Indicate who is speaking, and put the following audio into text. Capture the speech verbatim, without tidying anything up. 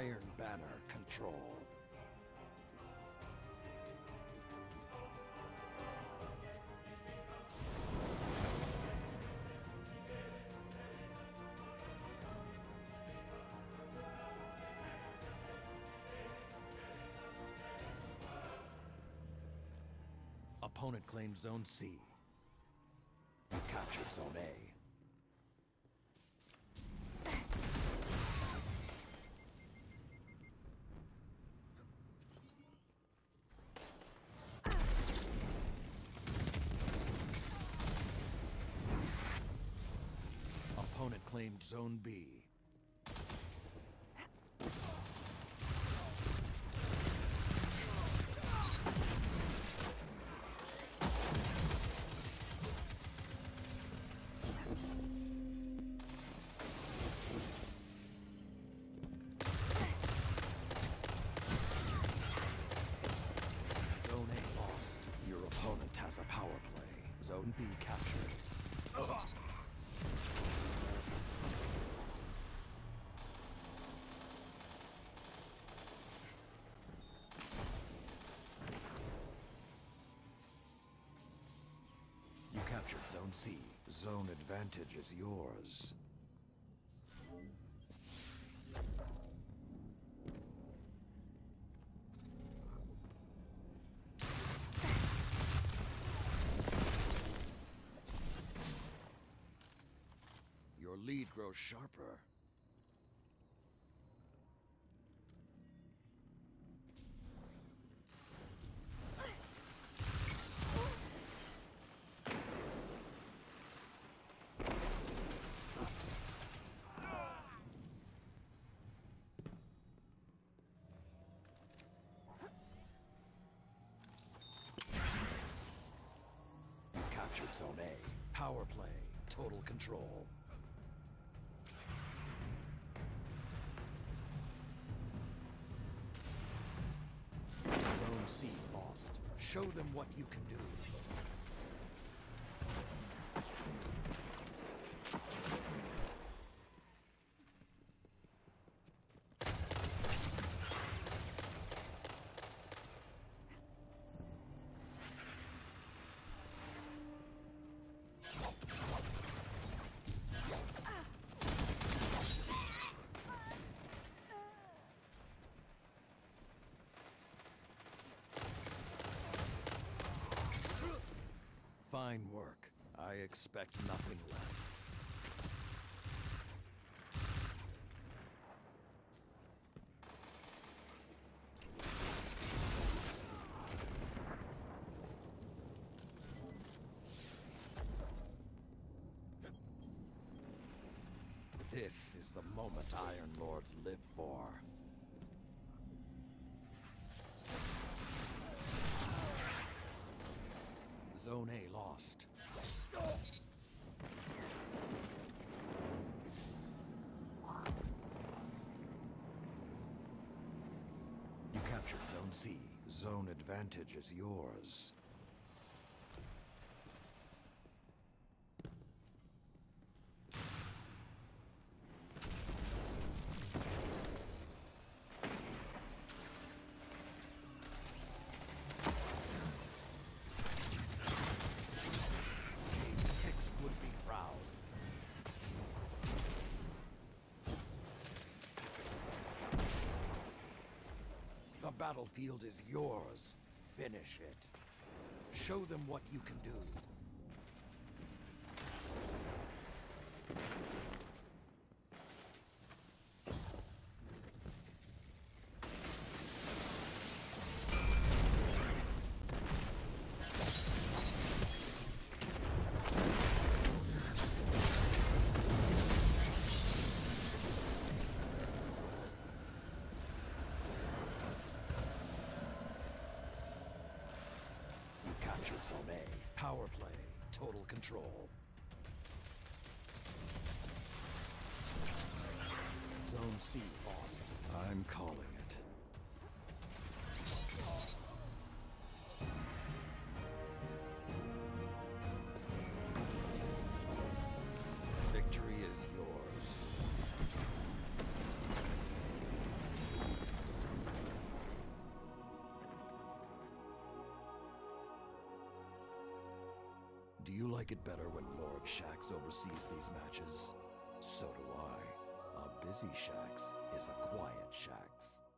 Speaker 1: Iron Banner control. Opponent claimed Zone C. You captured Zone A. Opponent claimed Zone B. Zone A lost. Your opponent has a power play. Zone B captured. Ugh. You captured Zone C. Zone advantage is yours. Your lead grows sharper. Captured Zone A. Power play. Total control. Zone C lost. Show them what you can do. Fine work. I expect nothing less. This is the moment Iron Lords live for. Zone A lost. You captured Zone C. Zone advantage is yours. The battlefield is yours. Finish it. Show them what you can do. Captured Zone A. Power play. Total control. Zone C lost. I'm calling it. Victory is yours. Do you like it better when Lord Shaxx oversees these matches? So do I. A busy Shaxx is a quiet Shaxx.